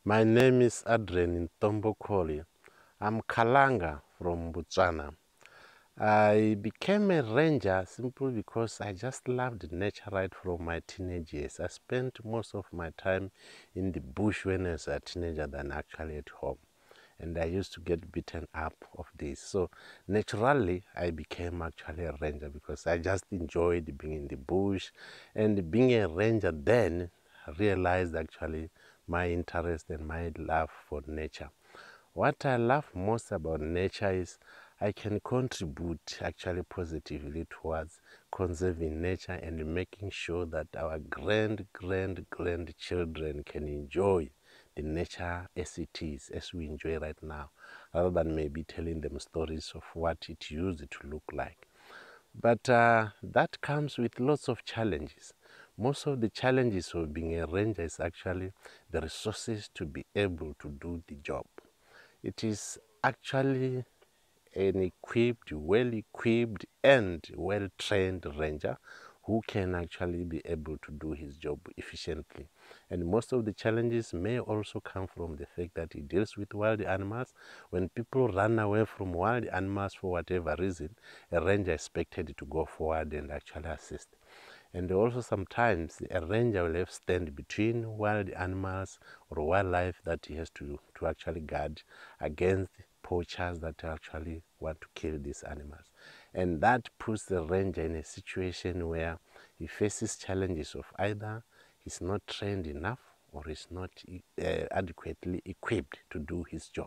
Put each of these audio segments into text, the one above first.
My name is Adrian Ntombokoli. I'm Kalanga from Botswana. I became a ranger simply because I just loved nature right from my teenage years. I spent most of my time in the bush when I was a teenager than actually at home. And I used to get beaten up of this. So naturally, I became actually a ranger because I just enjoyed being in the bush. And being a ranger then, I realized actually my interest and my love for nature. What I love most about nature is I can contribute actually positively towards conserving nature and making sure that our grandchildren can enjoy the nature as it is, as we enjoy right now, rather than maybe telling them stories of what it used to look like. But that comes with lots of challenges. Most of the challenges of being a ranger is actually the resources to be able to do the job. It is actually an well-equipped and well-trained ranger who can actually be able to do his job efficiently. And most of the challenges may also come from the fact that he deals with wild animals. When people run away from wild animals for whatever reason, a ranger is expected to go forward and actually assist. And also sometimes a ranger will have to stand between wild animals or wildlife that he has to actually guard against poachers that actually want to kill these animals. And that puts the ranger in a situation where he faces challenges of either he's not trained enough or he's not adequately equipped to do his job.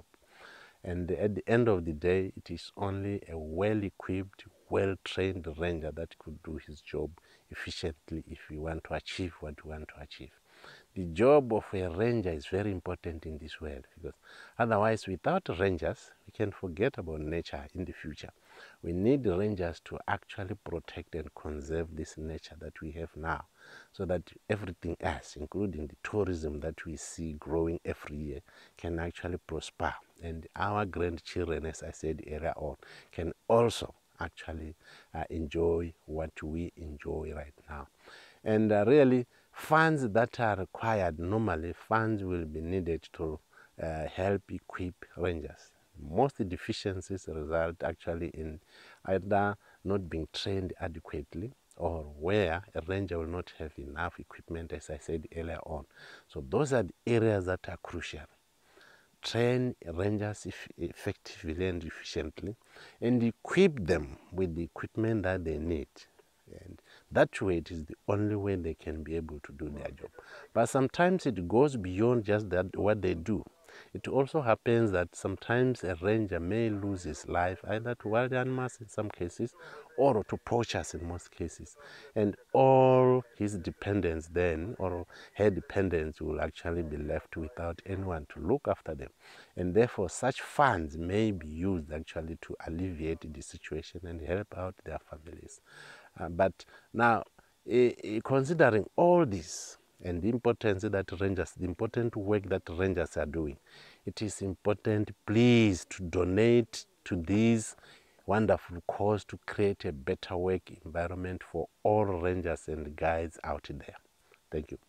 And at the end of the day, it is only a well-equipped, well-trained ranger that could do his job efficiently if we want to achieve what we want to achieve. The job of a ranger is very important in this world because otherwise, without rangers, we can forget about nature in the future. We need rangers to actually protect and conserve this nature that we have now so that everything else, including the tourism that we see growing every year, can actually prosper. And our grandchildren, as I said earlier on, can also actually enjoy what we enjoy right now. And really, funds that are required, normally funds will be needed to help equip rangers. Most deficiencies result actually in either not being trained adequately or where a ranger will not have enough equipment, as I said earlier on. So those are the areas that are crucial. Train rangers effectively and efficiently and equip them with the equipment that they need. And that way, it is the only way they can be able to do their job. But sometimes it goes beyond just that what they do. It also happens that sometimes a ranger may lose his life either to wild animals in some cases or to poachers in most cases. And all his dependents then, or her dependents, will actually be left without anyone to look after them. And therefore, such funds may be used actually to alleviate the situation and help out their families. But now, considering all this and the importance that rangers, the important work that rangers are doing, it is important, please, to donate to this wonderful cause to create a better work environment for all rangers and guides out there. Thank you.